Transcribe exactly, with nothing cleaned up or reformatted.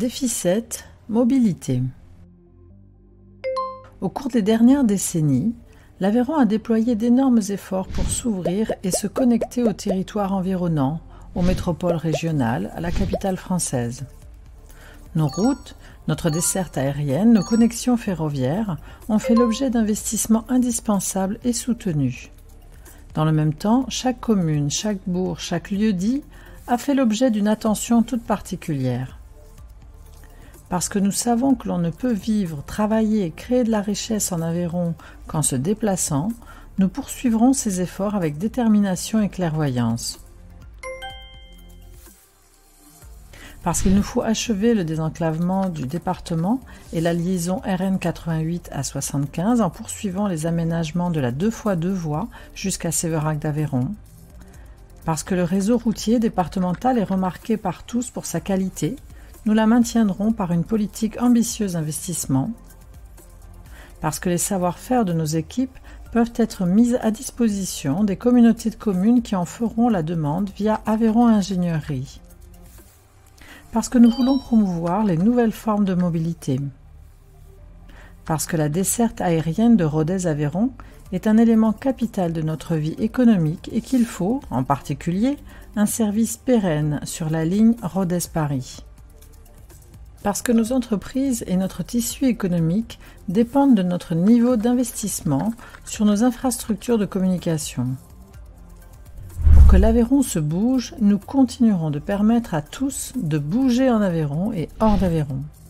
Défi sept, mobilité. Au cours des dernières décennies, l'Aveyron a déployé d'énormes efforts pour s'ouvrir et se connecter aux territoires environnants, aux métropoles régionales, à la capitale française. Nos routes, notre desserte aérienne, nos connexions ferroviaires ont fait l'objet d'investissements indispensables et soutenus. Dans le même temps, chaque commune, chaque bourg, chaque lieu-dit a fait l'objet d'une attention toute particulière. Parce que nous savons que l'on ne peut vivre, travailler et créer de la richesse en Aveyron qu'en se déplaçant, nous poursuivrons ces efforts avec détermination et clairvoyance. Parce qu'il nous faut achever le désenclavement du département et la liaison R N quatre-vingt-huit à soixante-quinze en poursuivant les aménagements de la deux fois deux voies jusqu'à Sévérac d'Aveyron. Parce que le réseau routier départemental est remarqué par tous pour sa qualité, nous la maintiendrons par une politique ambitieuse d'investissement. Parce que les savoir-faire de nos équipes peuvent être mis à disposition des communautés de communes qui en feront la demande via Aveyron Ingénierie. Parce que nous voulons promouvoir les nouvelles formes de mobilité. Parce que la desserte aérienne de Rodez-Aveyron est un élément capital de notre vie économique et qu'il faut, en particulier, un service pérenne sur la ligne Rodez-Paris. Parce que nos entreprises et notre tissu économique dépendent de notre niveau d'investissement sur nos infrastructures de communication. Pour que l'Aveyron se bouge, nous continuerons de permettre à tous de bouger en Aveyron et hors d'Aveyron.